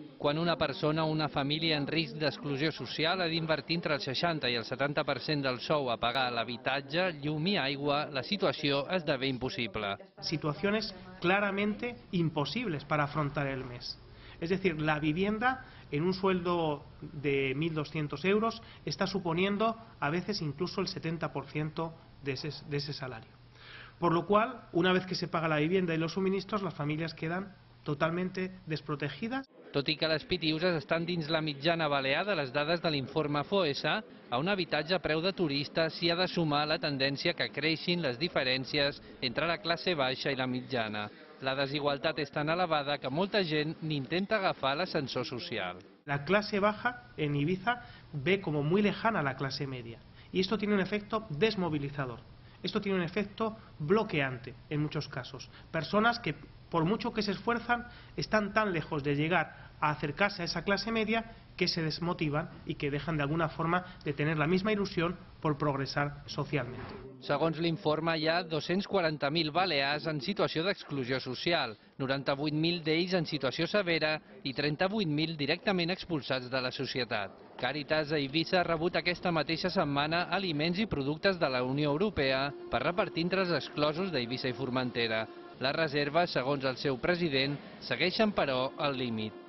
Quan una persona o una família en risc d'exclusió social ha d'invertir entre el 60 i el 70% del sou a pagar l'habitatge, llum i aigua, la situació esdevé impossible. Situaciones claramente imposibles para afrontar el mes. Es decir, la vivienda en un sueldo de 1.200 euros está suponiendo a veces incluso el 70% de ese salario. Por lo cual, una vez que se paga la vivienda y los suministros, las familias quedan totalmente desprotegidas. Tot i que les Pitiuses estan dins la mitjana balear de les dades de l'informe FOESA, a un habitatge a preu de turista s'hi ha de sumar la tendència que creixin les diferències entre la classe baixa i la mitjana. La desigualtat és tan elevada que molta gent ni intenta agafar l'ascensor social. La clase baja en Ibiza ve como muy lejana la clase media y esto tiene un efecto desmovilizador. Esto tiene un efecto bloqueante en muchos casos. Personas que, por mucho que se esfuerzan, están tan lejos de llegar a acercarse a esa clase media que se desmotivan y que dejan de alguna forma de tener la misma ilusión por progresar socialmente. Segons l'informe, hi ha 240.000 balears en situació d'exclusió social, 98.000 d'ells en situació severa i 38.000 directament expulsats de la societat. Càritas a Eivissa ha rebut aquesta mateixa setmana aliments i productes de la Unió Europea per repartir entre els exclosos d'Eivissa i Formentera. Les reserves, segons el seu president, segueixen però al límit.